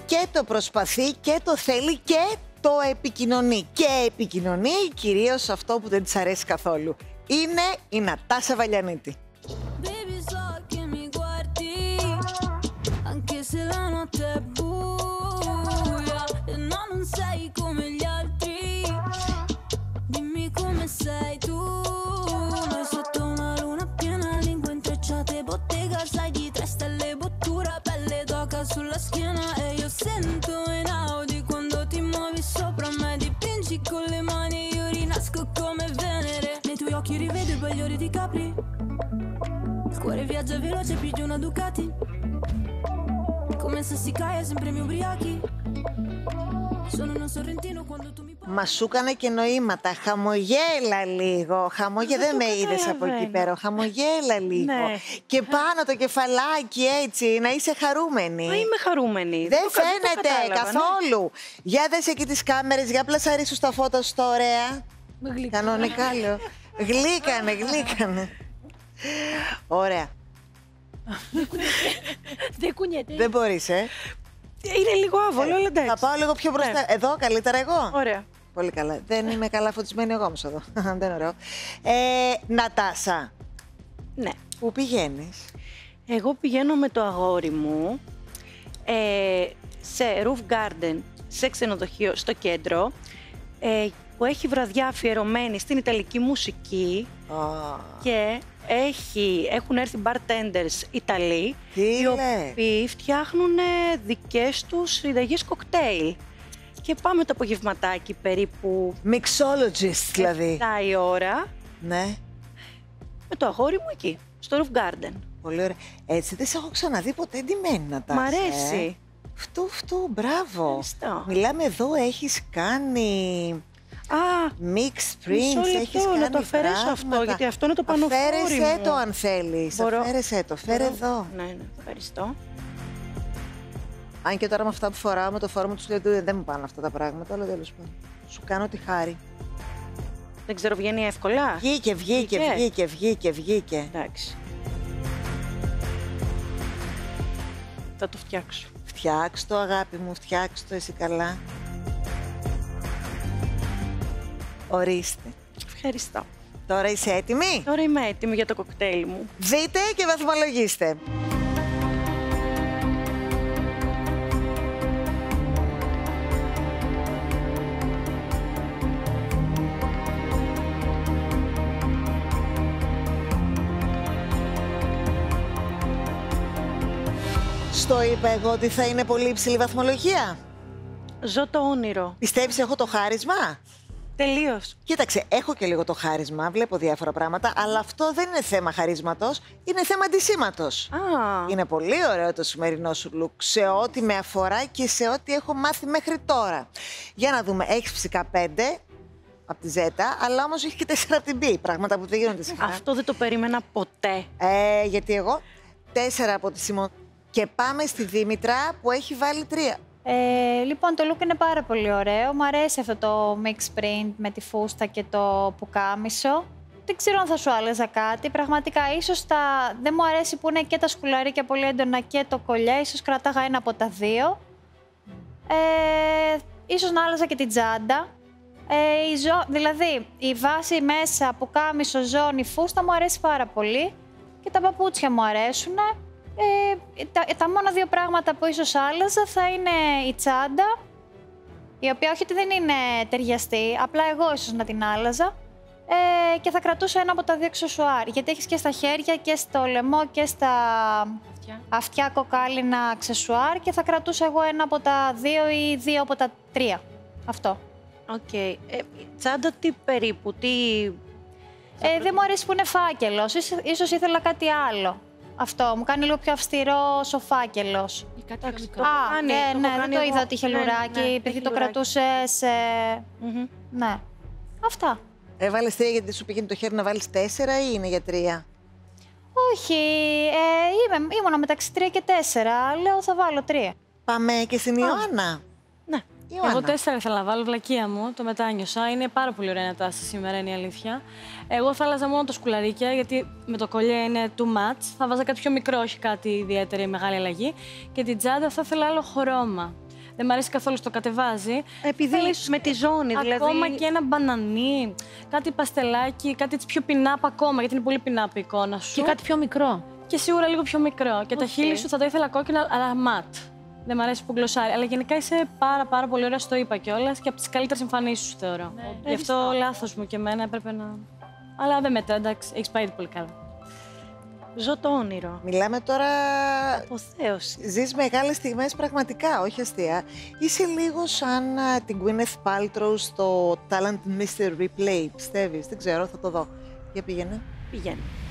και το προσπαθεί και το θέλει και το επικοινωνεί. Και επικοινωνεί κυρίως αυτό που δεν της αρέσει καθόλου. Είναι η Νατάσα Βαλιανίτη. Sulla schiena e io sento in Audi quando ti muovi sopra me, dipingi con le mani e io rinasco come Venere. Nei tuoi occhi rivedo i bagliori di Capri, il cuore viaggia veloce più di una Ducati, come se si cae sempre mi ubriachi. Sono un sorrentino quando tu mi parli. Μα σου έκανε και νοήματα. Χαμογέλα λίγο. Δεν με είδες από εκεί πέρα. Χαμογέλα λίγο. Ναι. Και πάνω το κεφαλάκι έτσι, να είσαι χαρούμενη. Μα είμαι χαρούμενη. Δεν φαίνεται καθόλου. Για δες εκεί τις κάμερες, για πλασαρίσου στα φώτα σου τα ωραία. Κανονικά λέω. Γλύκανε. Ωραία. Δεν κουνιέται. Δεν μπορείς, Είναι λίγο άβολο, αλλά εντάξει. Θα πάω λίγο πιο μπροστά. Εδώ, καλύτερα εγώ. Ωραία. Πολύ καλά. Δεν είμαι καλά φωτισμένη εγώ όμως εδώ. Δεν είναι ωραίο. Νατάσα, Ναι. πού πηγαίνεις? Εγώ πηγαίνω με το αγόρι μου σε roof garden, σε ξενοδοχείο στο κέντρο, που έχει βραδιά αφιερωμένη στην ιταλική μουσική και έχουν έρθει bartenders Ιταλοί, οι οποίοι φτιάχνουν δικές τους συνταγές κοκτέιλ. Και πάμε το απογευματάκι περίπου Mixologist δηλαδή. 7 η ώρα. Ναι. Με το αγόρι μου εκεί, στο roof garden. Πολύ ωραία. Έτσι δεν σε έχω ξαναδεί ποτέ ντυμένη, Νατάσα. Μ' αρέσει. Φτού, μπράβο. Ευχαριστώ. Μιλάμε εδώ, έχεις κάνει mixed prints, έχεις κάνει να το αφαιρέσω αυτό, γιατί αυτό είναι το πανοφόρι μου. Αφαίρεσέ το αν θέλεις. Αφαίρεσέ το, φέρε εδώ. Ναι, ευχαριστώ. Αν και τώρα με αυτά που φοράω, με το φόρμα του σκελετού, δεν μου πάνε αυτά τα πράγματα, αλλά τέλος πάντων. Σου κάνω τη χάρη. Δεν ξέρω, βγαίνει εύκολα. Βγήκε. Εντάξει. Θα το φτιάξω. Φτιάξ' το, αγάπη μου, φτιάξ' το, εσύ καλά. Ορίστε. Ευχαριστώ. Τώρα είσαι έτοιμη? Τώρα είμαι έτοιμη για το κοκτέιλ μου. Δείτε και βαθμολογήστε. Στο είπα εγώ ότι θα είναι πολύ υψηλή βαθμολογία. Ζω το όνειρο. Πιστεύεις έχω το χάρισμα? Τελείως. Κοίταξε, έχω και λίγο το χάρισμα, βλέπω διάφορα πράγματα, αλλά αυτό δεν είναι θέμα χαρίσματος, είναι θέμα αντισήματος. Είναι πολύ ωραίο το σημερινό σου look, σε ό,τι με αφορά και σε ό,τι έχω μάθει μέχρι τώρα. Για να δούμε, έχεις φυσικά 5 από τη Ζέτα, αλλά όμως έχει και 4 από την B, πράγματα που δεν γίνονται συχνά. Αυτό δεν το περίμενα ποτέ. Γιατί εγώ 4 από τη Σιμών. Και πάμε στη Δήμητρα που έχει βάλει 3. Λοιπόν, το look είναι πάρα πολύ ωραίο. Μου αρέσει αυτό το mix print με τη φούστα και το πουκάμισο. Δεν ξέρω αν θα σου άλλαζα κάτι. Πραγματικά, ίσως δεν μου αρέσει που είναι και τα σκουλαρίκια πολύ έντονα και το κολλιέ. Ίσως κρατάγα ένα από τα δύο. Ίσως να άλλαζα και την τσάντα. Δηλαδή, η βάση μέσα, πουκάμισο, ζώνη, φούστα μου αρέσει πάρα πολύ. Και τα παπούτσια μου αρέσουν. Τα μόνα δύο πράγματα που ίσως άλλαζα θα είναι η τσάντα, η οποία όχι ότι δεν είναι ταιριαστή, απλά εγώ ίσως να την άλλαζα, και θα κρατούσα ένα από τα δύο αξεσουάρ, γιατί έχεις και στα χέρια και στο λαιμό και στα αυτιά κοκάλινα αξεσουάρ και θα κρατούσα εγώ ένα από τα δύο ή δύο από τα τρία. Αυτό. Οκ. Τσάντα τι περίπου, δεν μου αρέσει που είναι φάκελος, ίσως ήθελα κάτι άλλο. Αυτό, μου κάνει λίγο πιο αυστηρό ο φάκελος. Ναι, δεν το είδα ότι είχε λουράκι, επειδή το κρατούσες. Ναι. Αυτά. Έβαλες 3 γιατί σου πήγαινε το χέρι να βάλεις 4 ή είναι για 3? Όχι, ήμουνα μεταξύ 3 και 4, λέω θα βάλω 3. Πάμε και στην Ιωάννα. Ναι. Εγώ 4 ήθελα να βάλω, βλακεία μου, το μετάνιωσα. Είναι πάρα πολύ ωραία Νατάσα σήμερα, είναι η αλήθεια. Εγώ θα άλλαζα μόνο τα σκουλαρίκια, γιατί με το κολλιέ είναι too much. Θα βάζα κάτι πιο μικρό, όχι κάτι ιδιαίτερη μεγάλη αλλαγή. Και την τσάντα θα ήθελα άλλο χρώμα. δεν μ' αρέσει καθόλου στο κατεβάζει. Επειδή με τη ζώνη, δηλαδή. Ακόμα και ένα μπανανί, κάτι παστελάκι, κάτι έτσι πιο πινάπ ακόμα, γιατί είναι πολύ πινάπ η εικόνα σου. Και κάτι πιο μικρό. Και σίγουρα λίγο πιο μικρό. Και τα χείλη σου θα τα ήθελα κόκκινα, αλλά ματ. Δεν μ' αρέσει που γλωσσάρει. Αλλά γενικά είσαι πάρα πολύ ωραία, στο είπα κιόλας, και από τις καλύτερες εμφανίσεις σου θεωρώ. Γι' αυτό λάθος μου και εμένα έπρεπε να. Αλλά δεν μετρά, εντάξει, έχεις πάει πολύ καλά. Ζω το όνειρο. Μιλάμε τώρα. Αποθέωση. Ζεις μεγάλες στιγμές πραγματικά, όχι αστεία. Είσαι λίγο σαν την Gwyneth Paltrow στο Talent Mystery Replay, πιστεύεις? Δεν ξέρω, θα το δω. Για πήγαινε. Πηγαίνει.